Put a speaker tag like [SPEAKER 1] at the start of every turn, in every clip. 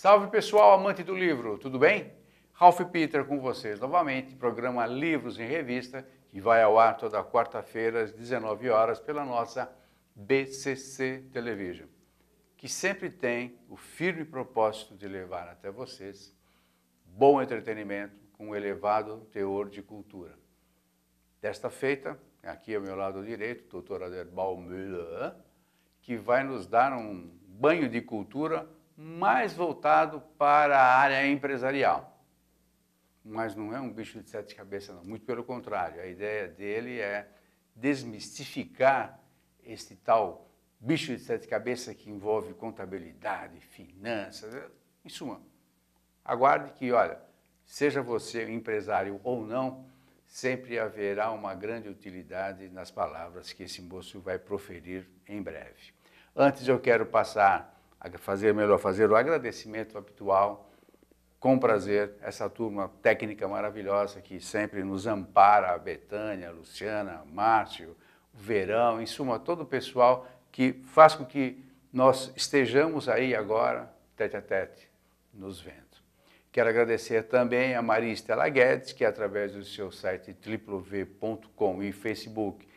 [SPEAKER 1] Salve pessoal, amante do livro, tudo bem? Ralph Peter com vocês novamente, programa Livros em Revista, que vai ao ar toda quarta-feira às 19 horas pela nossa BCC Television, que sempre tem o firme propósito de levar até vocês bom entretenimento com um elevado teor de cultura. Desta feita, aqui ao meu lado direito, o Dr. Aderbal Müller, que vai nos dar um banho de cultura mais voltado para a área empresarial. Mas não é um bicho de sete cabeças, não. Muito pelo contrário. A ideia dele é desmistificar esse tal bicho de sete cabeças que envolve contabilidade, finanças, em suma. Aguarde que, olha, seja você empresário ou não, sempre haverá uma grande utilidade nas palavras que esse moço vai proferir em breve. Antes eu quero passar a fazer o agradecimento habitual, com prazer, essa turma técnica maravilhosa que sempre nos ampara, a Betânia, a Luciana, a Márcio, o Verão, em suma, todo o pessoal que faz com que nós estejamos aí agora, tete a tete, nos vendo. Quero agradecer também a Maria Estela Guedes, que através do seu site www.com e Facebook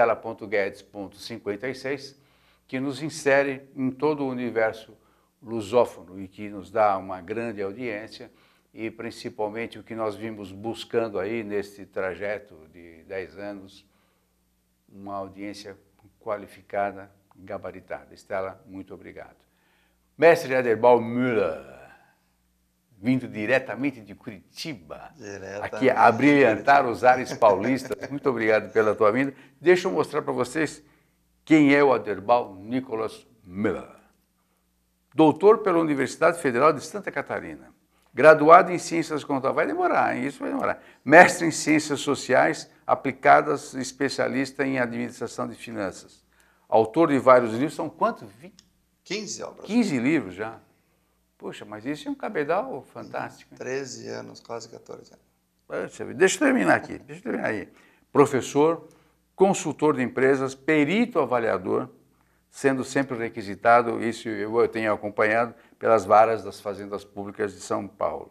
[SPEAKER 1] estela.guedes.56, que nos insere em todo o universo lusófono e que nos dá uma grande audiência e principalmente o que nós vimos buscando aí nesse trajeto de 10 anos, uma audiência qualificada, gabaritada. Estela, muito obrigado. Mestre Aderbal Müller, vindo diretamente de Curitiba, aqui a brilhantar os ares paulistas. Muito obrigado pela tua vinda. Deixa eu mostrar para vocês quem é o Aderbal Nicholas Müller. Doutor pela Universidade Federal de Santa Catarina, graduado em Ciências Contábeis, vai demorar, hein? Isso vai demorar. Mestre em Ciências Sociais aplicadas, especialista em Administração de Finanças. Autor de vários livros, são quantos?
[SPEAKER 2] 15 obras.
[SPEAKER 1] 15 livros já. Poxa, mas isso é um cabedal fantástico.
[SPEAKER 2] 13 anos, quase 14 anos.
[SPEAKER 1] Deixa eu terminar aqui, aí. Professor, consultor de empresas, perito avaliador, sendo sempre requisitado, isso eu tenho acompanhado, pelas varas das fazendas públicas de São Paulo.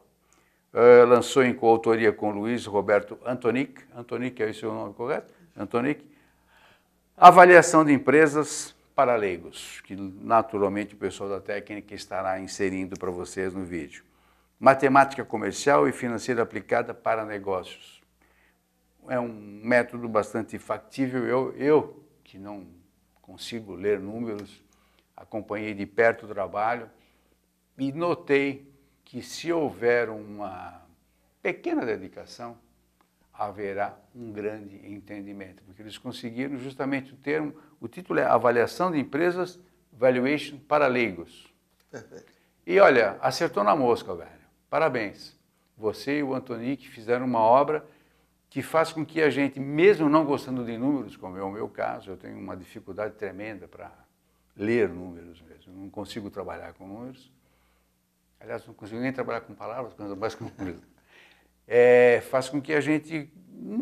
[SPEAKER 1] Lançou em coautoria com Luiz Roberto Antonic, é esse o nome correto? Antonic, avaliação de empresas para leigos, que naturalmente o pessoal da técnica estará inserindo para vocês no vídeo. Matemática comercial e financeira aplicada para negócios. É um método bastante factível. Eu que não consigo ler números, acompanhei de perto o trabalho e notei que se houver uma pequena dedicação, haverá um grande entendimento, porque eles conseguiram justamente o termo, o título é Avaliação de Empresas, Valuation para Leigos.
[SPEAKER 2] Perfeito.
[SPEAKER 1] E olha, acertou na mosca, velho. Parabéns. Você e o Antonic fizeram uma obra que faz com que a gente, mesmo não gostando de números, como é o meu caso, eu tenho uma dificuldade tremenda para ler números mesmo, eu não consigo trabalhar com números, aliás, não consigo nem trabalhar com palavras, quanto mais com números. Faz com que a gente,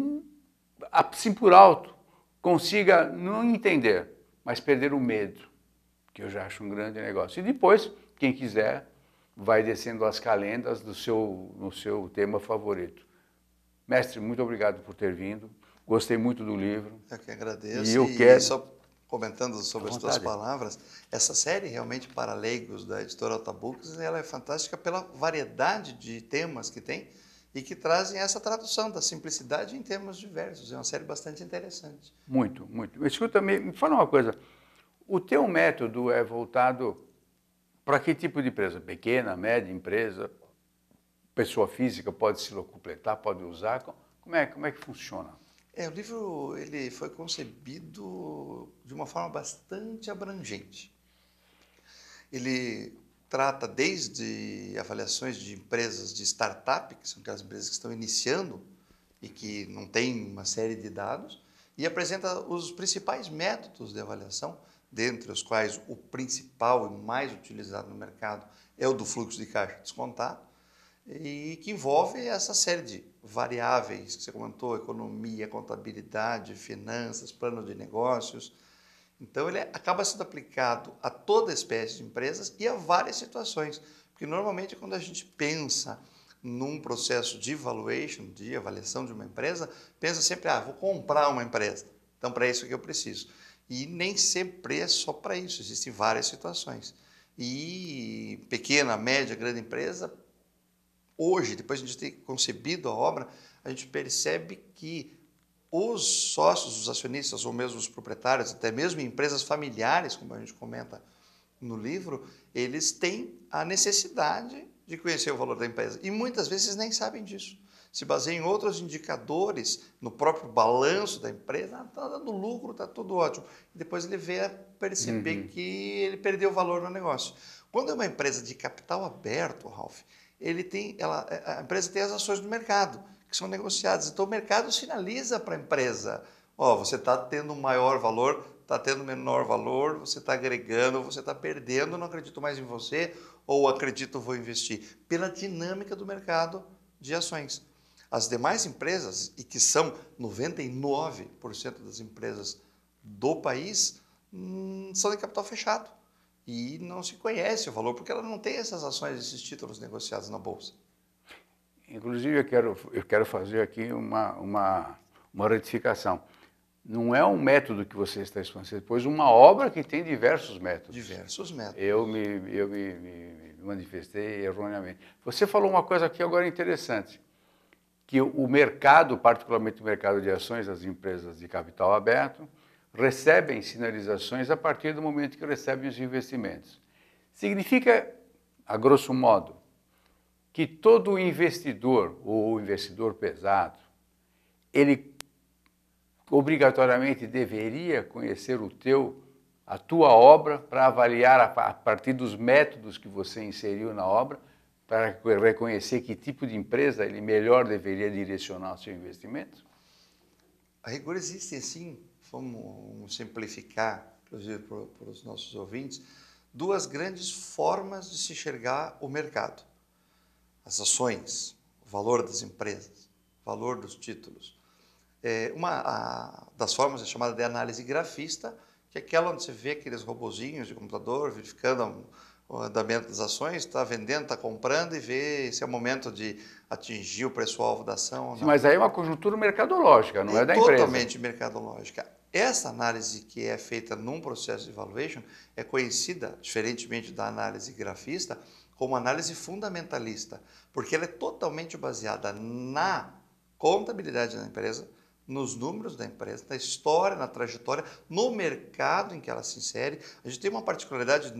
[SPEAKER 1] assim por alto, consiga não entender, mas perder o medo, que eu já acho um grande negócio. E depois, quem quiser, vai descendo as calendas no seu tema favorito. Mestre, muito obrigado por ter vindo. Gostei muito do livro.
[SPEAKER 2] Eu que agradeço.
[SPEAKER 1] E
[SPEAKER 2] só comentando sobre as tuas palavras, essa série realmente para leigos da editora Altabooks, ela é fantástica pela variedade de temas que tem e que trazem essa tradução da simplicidade em termos diversos. É uma série bastante interessante.
[SPEAKER 1] Muito, muito. Escuta, me fala uma coisa. O teu método é voltado para que tipo de empresa? Pequena, média empresa? Pessoa física pode se locupletar, pode usar? Como é que funciona?
[SPEAKER 2] O livro ele foi concebido de uma forma bastante abrangente. Ele trata desde avaliações de empresas de startup, que são aquelas empresas que estão iniciando e que não têm uma série de dados, e apresenta os principais métodos de avaliação, dentre os quais o principal e mais utilizado no mercado é o do fluxo de caixa descontado, e que envolve essa série de variáveis que você comentou, economia, contabilidade, finanças, plano de negócios. Então, ele acaba sendo aplicado a toda espécie de empresas e a várias situações, Porque normalmente quando a gente pensa num processo de valuation, de avaliação de uma empresa, pensa sempre, vou comprar uma empresa. Então, para isso que eu preciso. E nem sempre é só para isso, existem várias situações. E pequena, média, grande empresa, hoje, depois de a gente ter concebido a obra, a gente percebe que os sócios, os acionistas ou mesmo os proprietários, até mesmo em empresas familiares, como a gente comenta no livro, eles têm a necessidade de conhecer o valor da empresa. E muitas vezes nem sabem disso. Se baseiam em outros indicadores, no próprio balanço da empresa, está dando lucro, está tudo ótimo. E depois ele vê a perceber que ele perdeu valor no negócio. Quando é uma empresa de capital aberto, Ralph, a empresa tem as ações do mercado, que são negociadas. Então o mercado sinaliza para a empresa, você está tendo um maior valor, está tendo menor valor, você está agregando, você está perdendo, não acredito mais em você, ou acredito, vou investir. Pela dinâmica do mercado de ações. As demais empresas, e que são 99% das empresas do país, são de capital fechado. E não se conhece o valor, porque ela não tem essas ações, esses títulos negociados na Bolsa.
[SPEAKER 1] Inclusive, eu quero fazer aqui uma retificação. Não é um método que você está expondo, pois uma obra que tem diversos métodos.
[SPEAKER 2] Diversos métodos.
[SPEAKER 1] Eu me manifestei erroneamente. Você falou uma coisa aqui agora interessante, que o mercado, particularmente o mercado de ações, as empresas de capital aberto, recebem sinalizações a partir do momento que recebem os investimentos. Significa, a grosso modo, que todo investidor, ou investidor pesado, ele obrigatoriamente deveria conhecer a tua obra para avaliar a partir dos métodos que você inseriu na obra, para reconhecer que tipo de empresa ele melhor deveria direcionar o seu investimento?
[SPEAKER 2] A rigor existem, sim, vamos simplificar, inclusive para os nossos ouvintes, duas grandes formas de se enxergar o mercado. As ações, o valor das empresas, o valor dos títulos. Uma das formas é chamada de análise grafista, que é aquela onde você vê aqueles robozinhos de computador verificando o andamento das ações, está vendendo, está comprando e vê se é o momento de atingir o preço-alvo da ação ou não.
[SPEAKER 1] Mas aí é uma conjuntura mercadológica, não é da empresa.
[SPEAKER 2] Totalmente mercadológica. Essa análise que é feita num processo de valuation é conhecida, diferentemente da análise grafista, como análise fundamentalista, porque ela é totalmente baseada na contabilidade da empresa, nos números da empresa, na história, na trajetória, no mercado em que ela se insere. A gente tem uma particularidade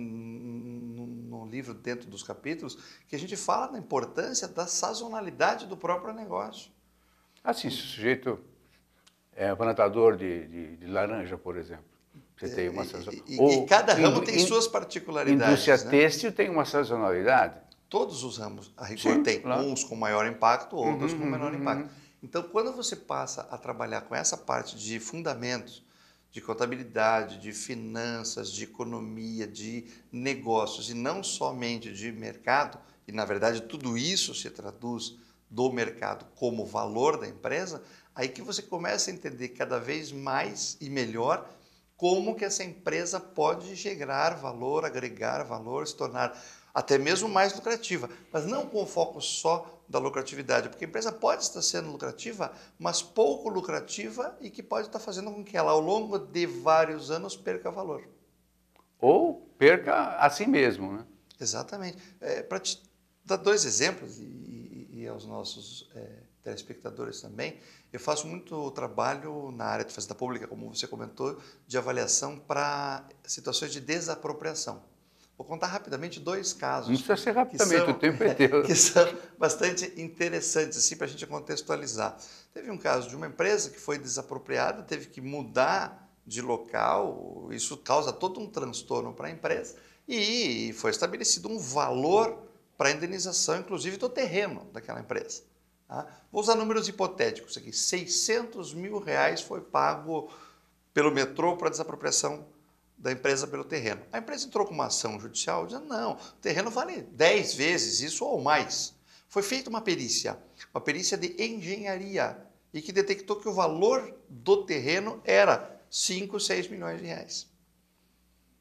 [SPEAKER 2] no livro, dentro dos capítulos, que a gente fala da importância da sazonalidade do próprio negócio.
[SPEAKER 1] Assim, se o sujeito é plantador de laranja, por exemplo, você tem uma sazonalidade.
[SPEAKER 2] E cada ramo tem suas particularidades.
[SPEAKER 1] Indústria têxtil tem uma sazonalidade.
[SPEAKER 2] Todos os ramos, a rigor, tem
[SPEAKER 1] claro.
[SPEAKER 2] Uns com maior impacto, outros com menor impacto. Então, quando você passa a trabalhar com essa parte de fundamentos, de contabilidade, de finanças, de economia, de negócios, e não somente de mercado, e na verdade tudo isso se traduz do mercado como valor da empresa, aí que você começa a entender cada vez mais e melhor como que essa empresa pode gerar valor, agregar valor, se tornar até mesmo mais lucrativa, mas não com foco só da lucratividade, porque a empresa pode estar sendo lucrativa, mas pouco lucrativa e que pode estar fazendo com que ela, ao longo de vários anos, perca valor.
[SPEAKER 1] Ou perca a si mesmo, né?
[SPEAKER 2] Exatamente. Para te dar dois exemplos, e aos nossos telespectadores também, eu faço muito trabalho na área de fazenda pública, como você comentou, de avaliação para situações de desapropriação. Vou contar rapidamente dois casos.
[SPEAKER 1] Não precisa ser rapidamente, o tempo é teu.
[SPEAKER 2] Que são bastante interessantes assim, para a gente contextualizar. Teve um caso de uma empresa que foi desapropriada, teve que mudar de local, isso causa todo um transtorno para a empresa, e foi estabelecido um valor para a indenização, inclusive do terreno daquela empresa. Tá? Vou usar números hipotéticos aqui. R$600 mil foi pago pelo metrô para desapropriação da empresa pelo terreno. A empresa entrou com uma ação judicial, dizendo, não, o terreno vale 10 vezes isso ou mais. Foi feita uma perícia de engenharia, e que detectou que o valor do terreno era 5, 6 milhões de reais.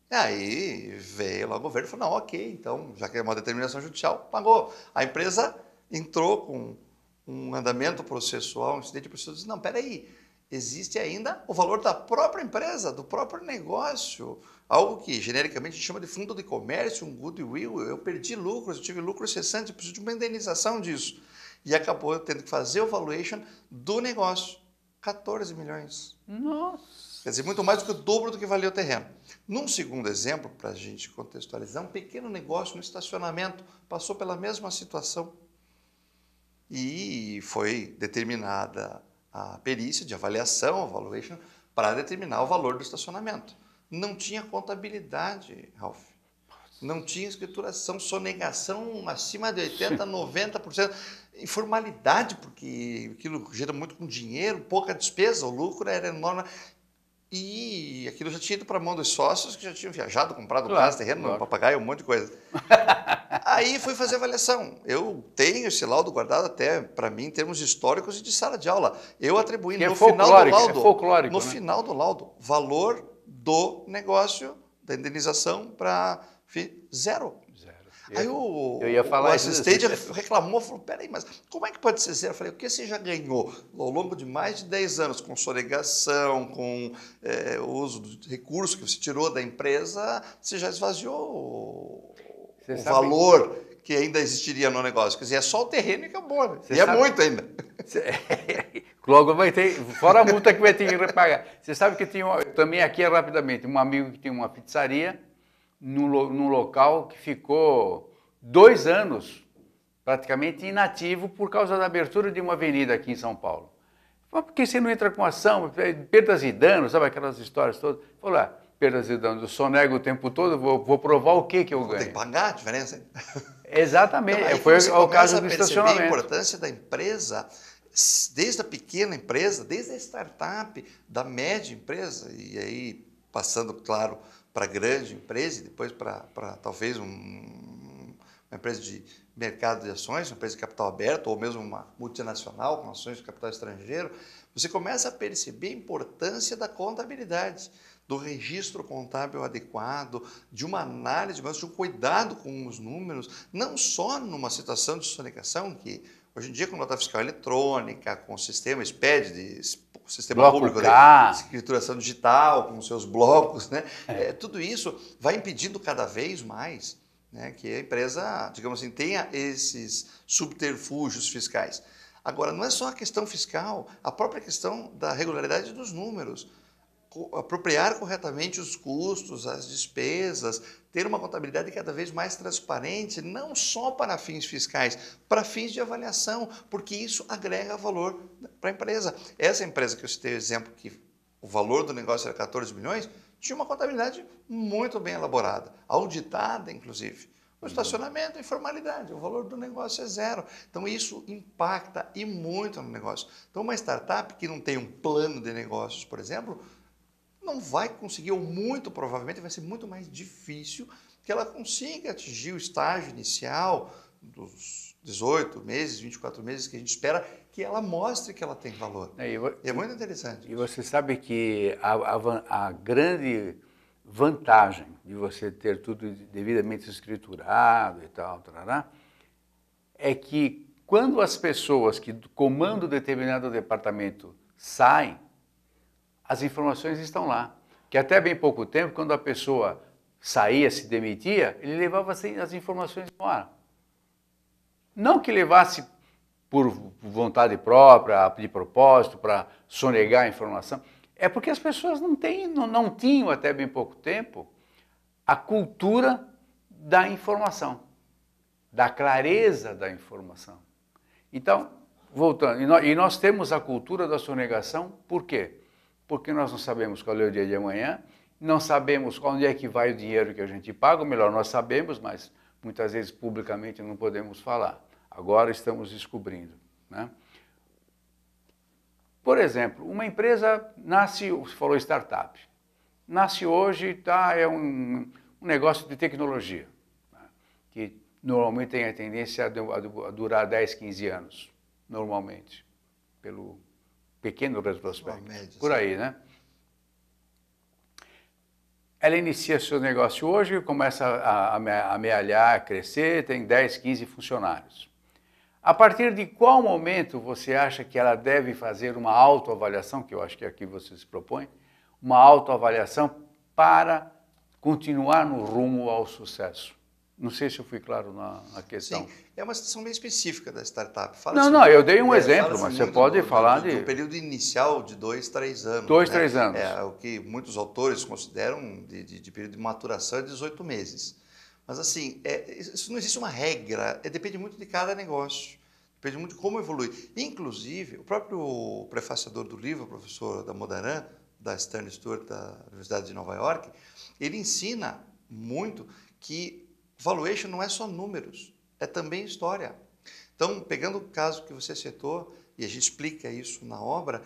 [SPEAKER 2] E aí veio lá o governo e falou, não, ok, então, já que é uma determinação judicial, pagou. A empresa entrou com um andamento processual, um incidente processual, disse, não, peraí, existe ainda o valor da própria empresa, do próprio negócio, algo que genericamente a gente chama de fundo de comércio, um goodwill, eu perdi lucros, eu tive lucro cessante, eu preciso de uma indenização disso. E acabou tendo que fazer o valuation do negócio, 14 milhões.
[SPEAKER 1] Nossa!
[SPEAKER 2] Quer dizer, muito mais do que o dobro do que valia o terreno. Num segundo exemplo, para a gente contextualizar, um pequeno negócio no estacionamento passou pela mesma situação e foi determinada a perícia de avaliação, a valuation, para determinar o valor do estacionamento. Não tinha contabilidade, Ralf. Não tinha escrituração, sonegação acima de 80%, 90%. Informalidade, porque aquilo gera muito com dinheiro, pouca despesa, o lucro era enorme. E aquilo já tinha ido para a mão dos sócios que já tinham viajado, comprado casa, terreno, papagaio, um monte de coisa. Aí fui fazer avaliação. Eu tenho esse laudo guardado até, para mim, em termos históricos e de sala de aula. Eu atribuí no final do laudo, no final do laudo, valor do negócio, da indenização para zero. Aí o assistente reclamou, falou, peraí, mas como é que pode ser zero? Eu falei, o que você já ganhou ao longo de mais de 10 anos, com sonegação, com o uso de recursos que você tirou da empresa, você já esvaziou o valor que ainda existiria no negócio. Quer dizer, é só o terreno e acabou, né? E é muito ainda.
[SPEAKER 1] Logo vai ter, fora a multa que vai ter que repagar. Você sabe que tinha também aqui, rapidamente, um amigo que tinha uma pizzaria, num local que ficou 2 anos praticamente inativo por causa da abertura de uma avenida aqui em São Paulo. Mas por que você não entra com ação? Perdas e danos, sabe aquelas histórias todas? Falou, perdas e danos, eu sonego o tempo todo, vou provar o que eu ganho.
[SPEAKER 2] Tem que pagar a diferença.
[SPEAKER 1] Exatamente, então, foi o caso do estacionamento.
[SPEAKER 2] A importância da empresa, desde a pequena empresa, desde a startup, da média empresa, e aí passando, claro, para grande empresa e depois para talvez uma empresa de mercado de ações, uma empresa de capital aberto ou mesmo uma multinacional com ações de capital estrangeiro, você começa a perceber a importância da contabilidade, do registro contábil adequado, de uma análise, mas de um cuidado com os números, não só numa situação de sonegação, que hoje em dia com nota fiscal eletrônica, com o sistema SPED, sistema
[SPEAKER 1] Bloco
[SPEAKER 2] público
[SPEAKER 1] K.
[SPEAKER 2] de escrituração digital, com seus blocos, né? Tudo isso vai impedindo cada vez mais, né, que a empresa, digamos assim, tenha esses subterfúgios fiscais. Agora, não é só a questão fiscal, a própria questão da regularidade dos números. Apropriar corretamente os custos, as despesas, ter uma contabilidade cada vez mais transparente, não só para fins fiscais, para fins de avaliação, porque isso agrega valor para a empresa. Essa empresa que eu citei o exemplo, que o valor do negócio era 14 milhões, tinha uma contabilidade muito bem elaborada, auditada, inclusive. O estacionamento é informalidade, o valor do negócio é zero. Então, isso impacta e muito no negócio. Então, uma startup que não tem um plano de negócios, por exemplo, não vai conseguir, ou muito provavelmente vai ser muito mais difícil que ela consiga atingir o estágio inicial dos 18 meses, 24 meses que a gente espera que ela mostre que ela tem valor. É muito interessante.
[SPEAKER 1] E você sabe que a grande vantagem de você ter tudo devidamente escriturado e tal, é que quando as pessoas que comandam determinado departamento saem, as informações estão lá. Que até bem pouco tempo, quando a pessoa saía, se demitia, ele levava as informações no ar. Não que levasse por vontade própria, de propósito, para sonegar a informação. É porque as pessoas não tinham até bem pouco tempo a cultura da informação, da clareza da informação. Então, voltando, e nós temos a cultura da sonegação, por quê? Porque nós não sabemos qual é o dia de amanhã, não sabemos onde é que vai o dinheiro que a gente paga, ou melhor, nós sabemos, mas muitas vezes publicamente não podemos falar. Agora estamos descobrindo, né? Por exemplo, uma empresa nasce, você falou startup, nasce hoje, é um negócio de tecnologia, né? Que normalmente tem a tendência a durar 10, 15 anos, normalmente, pelo pequeno retrospecto, por aí, né? ela inicia seu negócio hoje, começa a amealhar, a crescer, tem 10, 15 funcionários. A partir de qual momento você acha que ela deve fazer uma autoavaliação, que eu acho que é aqui você se propõe, uma autoavaliação para continuar no rumo ao sucesso? Não sei se eu fui claro na questão.
[SPEAKER 2] Sim, é uma situação bem específica da startup.
[SPEAKER 1] Não, eu dei um exemplo, mas você pode falar
[SPEAKER 2] do período inicial de 2, 3 anos.
[SPEAKER 1] 2, 3 anos.
[SPEAKER 2] É o que muitos autores consideram de período de maturação é 18 meses. Mas assim, isso não existe uma regra, depende muito de cada negócio. Depende muito de como evolui. Inclusive, o próprio prefaciador do livro, o professor Damodaran, da Stern Stewart, da Universidade de Nova York, ele ensina muito que valuation não é só números, é também história. Então, pegando o caso que você citou, e a gente explica isso na obra,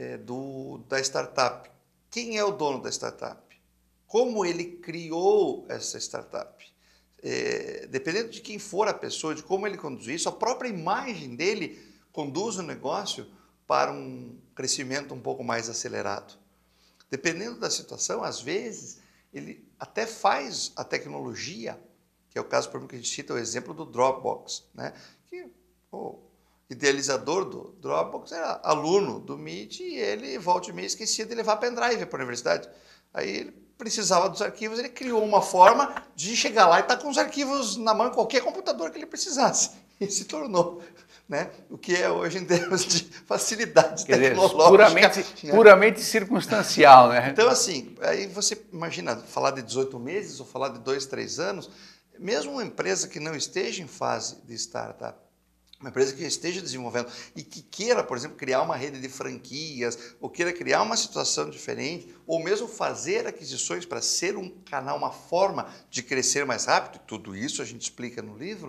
[SPEAKER 2] da startup. Quem é o dono da startup? Como ele criou essa startup? Dependendo de quem for a pessoa, de como ele conduz isso, a própria imagem dele conduz o negócio para um crescimento um pouco mais acelerado. Dependendo da situação, às vezes, ele até faz a tecnologia, que é o caso, por exemplo, que a gente cita o exemplo do Dropbox, né? Que o idealizador do Dropbox era aluno do MIT e ele, volta e meia, esquecia de levar pendrive para a universidade. Aí ele precisava dos arquivos, ele criou uma forma de chegar lá e estar com os arquivos na mão em qualquer computador que ele precisasse. E se tornou, né, o que é hoje em termos de facilidade tecnológica.
[SPEAKER 1] Puramente circunstancial, né?
[SPEAKER 2] Então, assim, aí você imagina falar de 18 meses ou falar de 2, 3 anos, mesmo uma empresa que não esteja em fase de startup, uma empresa que esteja desenvolvendo e que queira, por exemplo, criar uma rede de franquias, ou queira criar uma situação diferente, ou mesmo fazer aquisições para ser um canal, uma forma de crescer mais rápido, tudo isso a gente explica no livro,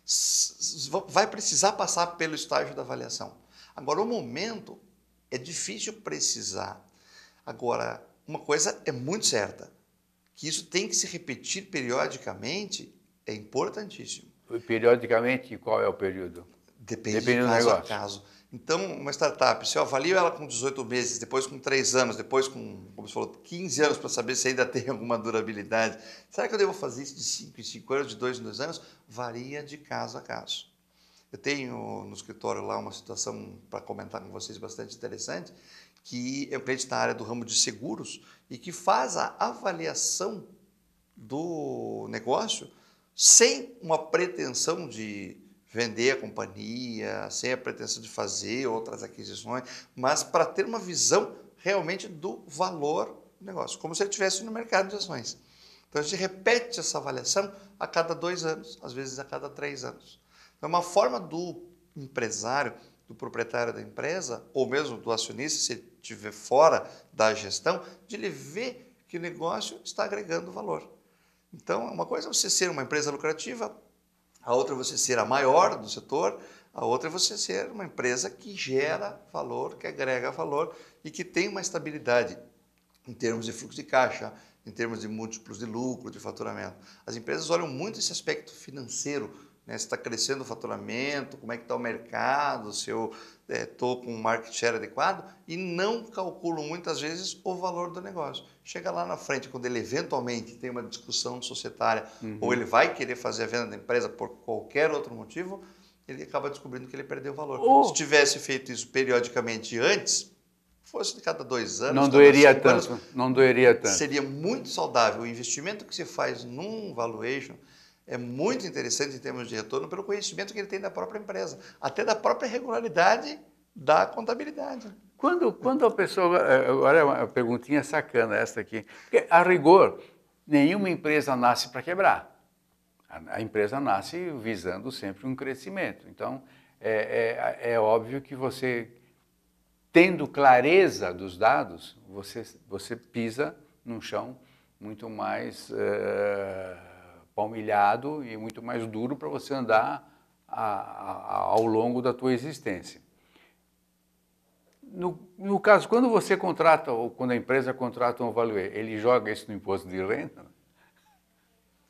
[SPEAKER 2] vai precisar passar pelo estágio da avaliação. Agora, o momento é difícil precisar. Agora, uma coisa é muito certa, que isso tem que se repetir periodicamente, é importantíssimo.
[SPEAKER 1] Periodicamente, qual é o período?
[SPEAKER 2] Depende de caso a caso. Então, uma startup, se eu avalio ela com 18 meses, depois com 3 anos, depois com, como você falou, 15 anos para saber se ainda tem alguma durabilidade, será que eu devo fazer isso de 5 em 5 anos, de 2 em 2 anos? Varia de caso a caso. Eu tenho no escritório lá uma situação para comentar com vocês bastante interessante, que é um cliente na área do ramo de seguros e que faz a avaliação do negócio sem uma pretensão de vender a companhia, sem a pretensão de fazer outras aquisições, mas para ter uma visão realmente do valor do negócio, como se ele estivesse no mercado de ações. Então, a gente repete essa avaliação a cada 2 anos, às vezes a cada 3 anos. Então, é uma forma do empresário, do proprietário da empresa, ou mesmo do acionista, se ele estiver fora da gestão, de ele ver que o negócio está agregando valor. Então, uma coisa é você ser uma empresa lucrativa, a outra é você ser a maior do setor, a outra é você ser uma empresa que gera valor, que agrega valor e que tem uma estabilidade em termos de fluxo de caixa, em termos de múltiplos de lucro, de faturamento. As empresas olham muito esse aspecto financeiro, né? Se está crescendo o faturamento, como é que está o mercado, se eu estou com um market share adequado, e não calculam muitas vezes o valor do negócio. Chega lá na frente, quando ele eventualmente tem uma discussão societária, ou ele vai querer fazer a venda da empresa por qualquer outro motivo, ele acaba descobrindo que ele perdeu o valor. Se tivesse feito isso periodicamente antes, fosse de cada 2 anos,
[SPEAKER 1] não doeria tanto, não doeria tanto.
[SPEAKER 2] Seria muito saudável. O investimento que se faz num valuation é muito interessante em termos de retorno pelo conhecimento que ele tem da própria empresa, até da própria regularidade da contabilidade.
[SPEAKER 1] Quando a pessoa... Agora é uma perguntinha sacana essa aqui. Porque, a rigor, nenhuma empresa nasce para quebrar. A empresa nasce visando sempre um crescimento. Então, é óbvio que você, tendo clareza dos dados, você pisa num chão muito mais palmilhado e muito mais duro para você andar ao longo da tua existência. No caso, quando você contrata, ou quando a empresa contrata um valuer, ele joga isso no imposto de renda?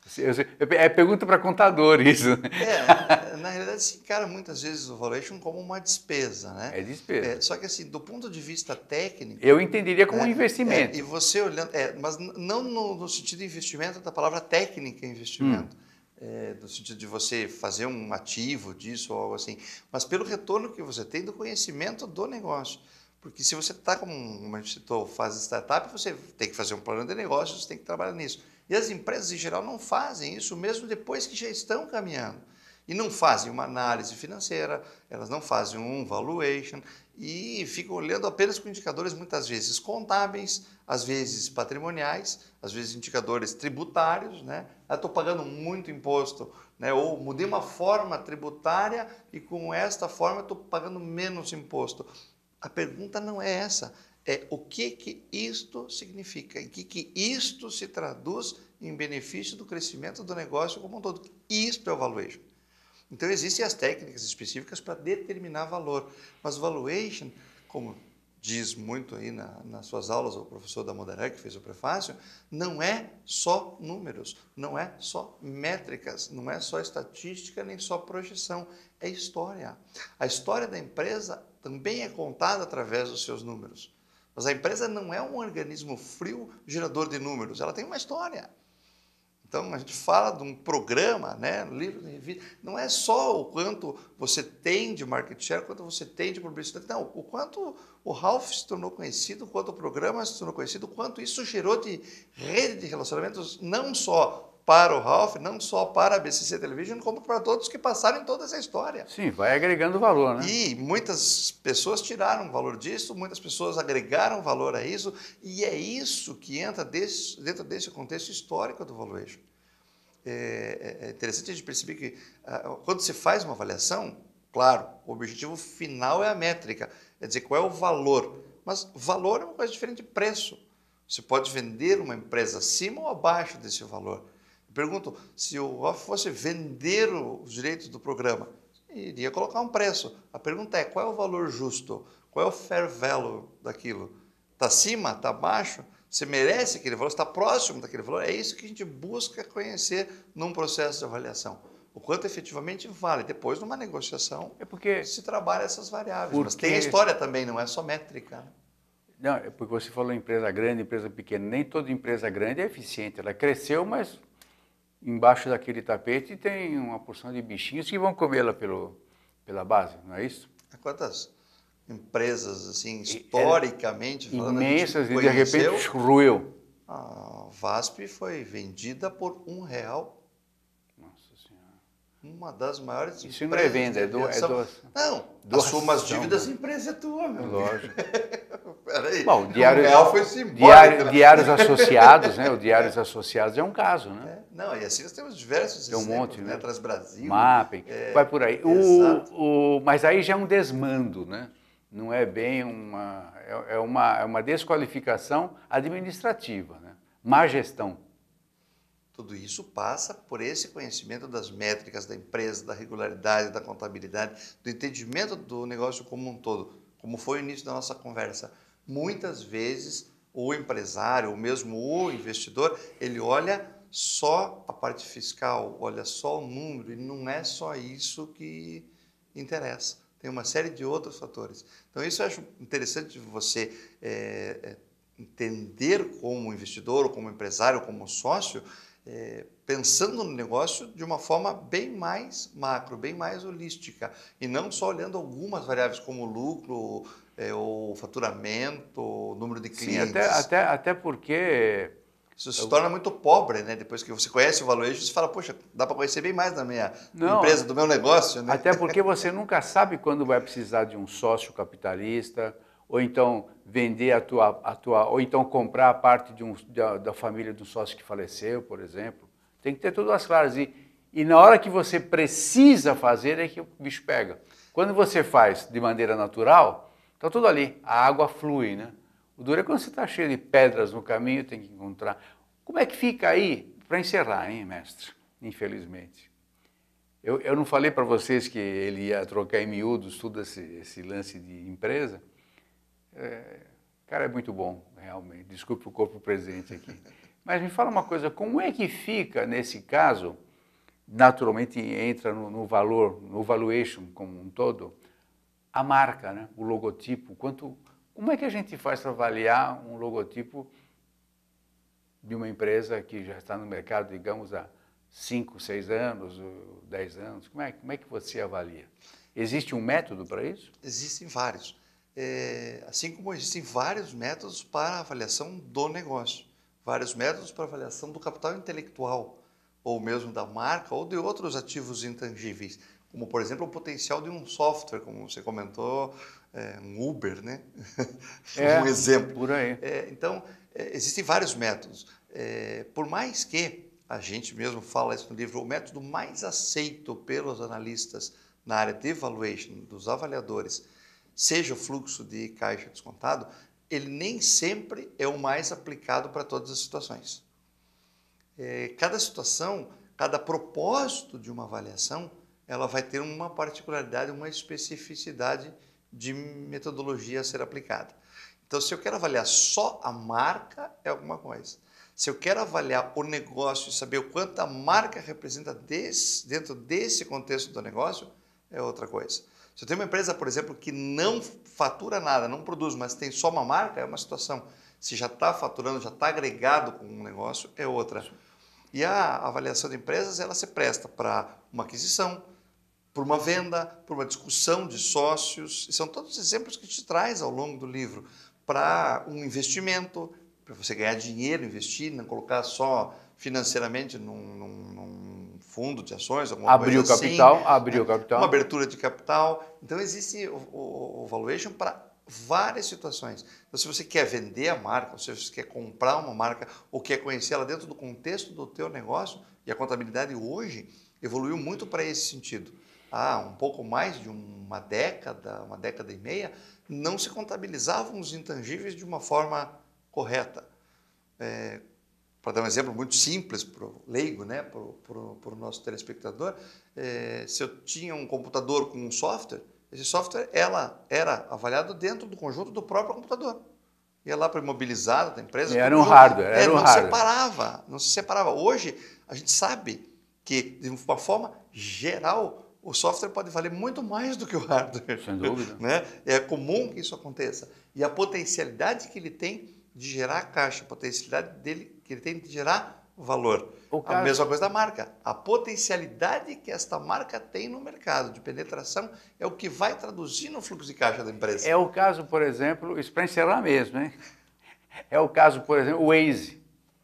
[SPEAKER 1] É pergunta para contador isso.
[SPEAKER 2] Na realidade se encara muitas vezes o valuation como uma despesa, né?
[SPEAKER 1] É despesa.
[SPEAKER 2] Só que assim, do ponto de vista técnico...
[SPEAKER 1] Eu entenderia como um investimento.
[SPEAKER 2] E você olhando... mas não no sentido de investimento da palavra técnica investimento. No sentido de você fazer um ativo disso ou algo assim, mas pelo retorno que você tem do conhecimento do negócio. Porque se você está como uma instituição fase startup, você tem que fazer um plano de negócios, você tem que trabalhar nisso. E as empresas, em geral, não fazem isso mesmo depois que já estão caminhando. E não fazem uma análise financeira, elas não fazem um valuation e ficam olhando apenas com indicadores muitas vezes contábeis, às vezes patrimoniais, às vezes indicadores tributários, né? Estou pagando muito imposto, né? Ou mudei uma forma tributária e com esta forma estou pagando menos imposto. A pergunta não é essa, é o que isto significa, em que isto se traduz em benefício do crescimento do negócio como um todo. Isto é o valuation. Então, existem as técnicas específicas para determinar valor, mas o valuation, como diz muito aí nas suas aulas o professor da Moderan, que fez o prefácio, não é só números, não é só métricas, não é só estatística, nem só projeção, é história. A história da empresa também é contada através dos seus números, mas a empresa não é um organismo frio gerador de números, ela tem uma história. Então, a gente fala de um programa, né, livro de revista, não é só o quanto você tem de market share, quanto você tem de publicidade, não, o quanto o Ralph se tornou conhecido, o quanto o programa se tornou conhecido, o quanto isso gerou de rede de relacionamentos, não só para o Ralph, não só para a BCC Television, como para todos que passaram em toda essa história.
[SPEAKER 1] Sim, vai agregando valor, né?
[SPEAKER 2] E muitas pessoas tiraram valor disso, muitas pessoas agregaram valor a isso, e é isso que entra dentro desse contexto histórico do valuation. É interessante a gente perceber que quando se faz uma avaliação, claro, o objetivo final é a métrica, é dizer qual é o valor, mas valor é uma coisa diferente de preço. Você pode vender uma empresa acima ou abaixo desse valor. Eu pergunto, se o Ralph fosse vender os direitos do programa, iria colocar um preço. A pergunta é, qual é o valor justo? Qual é o fair value daquilo? Está acima? Está abaixo? Você merece aquele valor? Está próximo daquele valor? É isso que a gente busca conhecer num processo de avaliação. O quanto efetivamente vale. Depois, numa negociação, se trabalha essas variáveis. Mas tem a história também, não é só métrica.
[SPEAKER 1] Não, é porque você falou empresa grande, empresa pequena. Nem toda empresa grande é eficiente. Ela cresceu, mas embaixo daquele tapete tem uma porção de bichinhos que vão comê-la pela base, não é isso?
[SPEAKER 2] Quantas empresas, assim, historicamente falando,
[SPEAKER 1] imensas, e de repente ruiu.
[SPEAKER 2] A VASP foi vendida por R$1.
[SPEAKER 1] Nossa Senhora.
[SPEAKER 2] Uma das maiores
[SPEAKER 1] empresas. Isso não é venda, é doação.
[SPEAKER 2] Não, assuma as dívidas, a empresa é tua, meu.
[SPEAKER 1] Lógico.
[SPEAKER 2] Peraí.
[SPEAKER 1] Bom,
[SPEAKER 2] R$1 foi simbólico.
[SPEAKER 1] Diários Associados, né? O Diários Associados é um caso, né?
[SPEAKER 2] Não, e assim nós temos diversos
[SPEAKER 1] exemplos, um monte, né?
[SPEAKER 2] Transbrasil.
[SPEAKER 1] Mapping, vai por aí. Mas aí já é um desmando, né? Não é bem uma desqualificação administrativa, né? Má gestão.
[SPEAKER 2] Tudo isso passa por esse conhecimento das métricas da empresa, da regularidade, da contabilidade, do entendimento do negócio como um todo, como foi o início da nossa conversa. Muitas vezes o empresário, ou mesmo o investidor, ele olha só a parte fiscal, olha só o número, e não é só isso que interessa. Tem uma série de outros fatores. Então, isso eu acho interessante você entender como investidor, ou como empresário, ou como sócio, pensando no negócio de uma forma bem mais macro, bem mais holística, e não só olhando algumas variáveis como o lucro, o faturamento, o número de clientes.
[SPEAKER 1] Sim, até porque...
[SPEAKER 2] Isso se torna muito pobre, né? Depois que você conhece o valuation, você fala, poxa, dá para conhecer bem mais da minha empresa, do meu negócio, né?
[SPEAKER 1] Até porque você nunca sabe quando vai precisar de um sócio capitalista, ou então vender ou então comprar a parte da família de um sócio que faleceu, por exemplo. Tem que ter tudo às claras. E na hora que você precisa fazer é que o bicho pega. Quando você faz de maneira natural, está tudo ali, a água flui, né? O duro é quando você está cheio de pedras no caminho, tem que encontrar. Como é que fica aí? Para encerrar, hein, mestre? Infelizmente. Eu não falei para vocês que ele ia trocar em miúdos tudo esse lance de empresa? Cara, é muito bom, realmente. Desculpe o corpo presente aqui. Mas me fala uma coisa, como é que fica nesse caso, naturalmente entra no valor, no valuation como um todo, a marca, né? O logotipo, como é que a gente faz para avaliar um logotipo de uma empresa que já está no mercado, digamos, há 5, 6 anos, 10 anos? Como é que você avalia? Existe um método para isso?
[SPEAKER 2] Existem vários. Assim como existem vários métodos para a avaliação do negócio, vários métodos para a avaliação do capital intelectual, ou mesmo da marca, ou de outros ativos intangíveis, como, por exemplo, o potencial de um software, como você comentou, um Uber, né? Um exemplo.
[SPEAKER 1] Por aí.
[SPEAKER 2] Então, existem vários métodos. Por mais que a gente mesmo fala isso no livro, o método mais aceito pelos analistas na área de valuation, dos avaliadores, seja o fluxo de caixa descontado, ele nem sempre é o mais aplicado para todas as situações. Cada situação, cada propósito de uma avaliação, ela vai ter uma particularidade, uma especificidade de metodologia a ser aplicada. Então, se eu quero avaliar só a marca, é alguma coisa. Se eu quero avaliar o negócio e saber o quanto a marca representa dentro desse contexto do negócio, é outra coisa. Se eu tenho uma empresa, por exemplo, que não fatura nada, não produz, mas tem só uma marca, é uma situação. Se já está faturando, já está agregado com um negócio, é outra. E a avaliação de empresas, ela se presta para uma aquisição, por uma venda, por uma discussão de sócios. E são todos exemplos que te traz ao longo do livro. Para um investimento, para você ganhar dinheiro, investir, não colocar só financeiramente num fundo de ações, alguma coisa assim.
[SPEAKER 1] Abriu capital.
[SPEAKER 2] Uma abertura de capital. Então, existe o valuation para várias situações. Então, se você quer vender a marca, ou se você quer comprar uma marca, ou quer conhecê-la dentro do contexto do teu negócio, e a contabilidade hoje evoluiu muito para esse sentido. Há um pouco mais de uma década e meia, não se contabilizavam os intangíveis de uma forma correta. Para dar um exemplo muito simples para o leigo, né, para o nosso telespectador, se eu tinha um computador com um software, esse software era avaliado dentro do conjunto do próprio computador. Ia lá para o imobilizado da empresa.
[SPEAKER 1] Era um hardware.
[SPEAKER 2] Não se separava. Hoje, a gente sabe que, de uma forma geral, o software pode valer muito mais do que o hardware.
[SPEAKER 1] Sem dúvida.
[SPEAKER 2] Né? É comum que isso aconteça. E a potencialidade que ele tem de gerar caixa, a potencialidade dele que ele tem de gerar valor. A mesma coisa da marca. A potencialidade que esta marca tem no mercado de penetração é o que vai traduzir no fluxo de caixa da empresa.
[SPEAKER 1] É o caso, por exemplo, isso para encerrar mesmo, hein? É o caso, por exemplo, o Waze.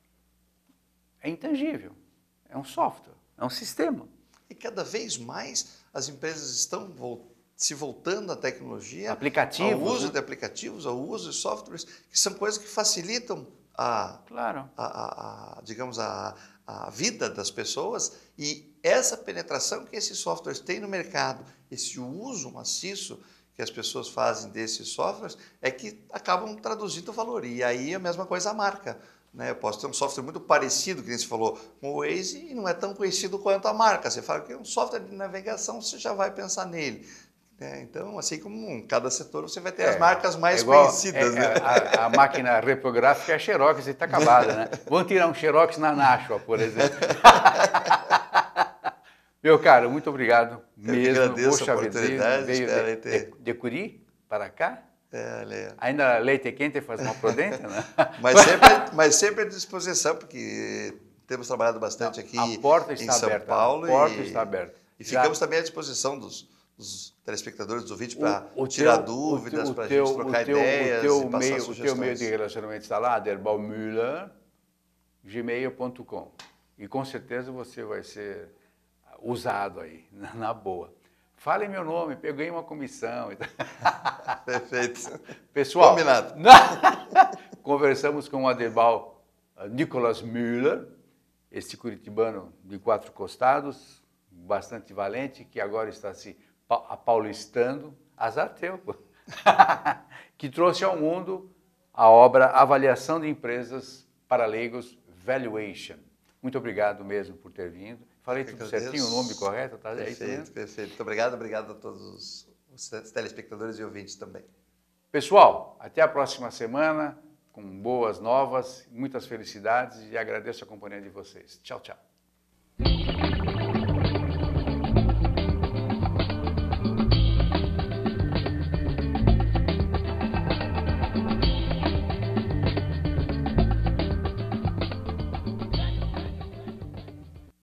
[SPEAKER 1] É intangível. É um software, é um sistema.
[SPEAKER 2] E cada vez mais as empresas estão se voltando à tecnologia,
[SPEAKER 1] aplicativos,
[SPEAKER 2] ao uso de aplicativos, ao uso de softwares, que são coisas que facilitam digamos, a vida das pessoas, e essa penetração que esses softwares têm no mercado, esse uso maciço que as pessoas fazem desses softwares, é que acabam traduzindo o valor. E aí a mesma coisa a marca. Né? Eu posso ter um software muito parecido, que nem você falou, com o Waze, e não é tão conhecido quanto a marca. Você fala que é um software de navegação, você já vai pensar nele. Então, assim como em cada setor, você vai ter as marcas mais conhecidas. Né?
[SPEAKER 1] A máquina reprográfica é a Xerox e está acabada, né? Vamos tirar um Xerox na Nashua, por exemplo. Meu caro, muito obrigado mesmo.
[SPEAKER 2] Eu agradeço a oportunidade.
[SPEAKER 1] Veio de Curi para cá?
[SPEAKER 2] Olha.
[SPEAKER 1] Ainda leite quente faz mal prudente, né?
[SPEAKER 2] Mas sempre à disposição, porque temos trabalhado bastante aqui em São Paulo.
[SPEAKER 1] A porta está aberta.
[SPEAKER 2] E ficamos também à disposição dos telespectadores, dos ouvintes, para tirar dúvidas, para a gente trocar ideias e passar sugestões.
[SPEAKER 1] O teu meio de relacionamento está lá, aderbalmuller@gmail.com. E com certeza você vai ser usado aí, na boa. Fale meu nome, peguei uma comissão.
[SPEAKER 2] Perfeito.
[SPEAKER 1] Pessoal,
[SPEAKER 2] combinado.
[SPEAKER 1] Conversamos com o Aderbal Nicolas Müller, esse curitibano de 4 costados, bastante valente, que agora está se apaulistando, azar teu, que trouxe ao mundo a obra Avaliação de Empresas para Leigos, Valuation. Muito obrigado mesmo por ter vindo. Falei tudo certinho, o nome correto? Tá?
[SPEAKER 2] Perfeito. Muito obrigado a todos os telespectadores e ouvintes também.
[SPEAKER 1] Pessoal, até a próxima semana. com boas novas, muitas felicidades e agradeço a companhia de vocês. Tchau, tchau.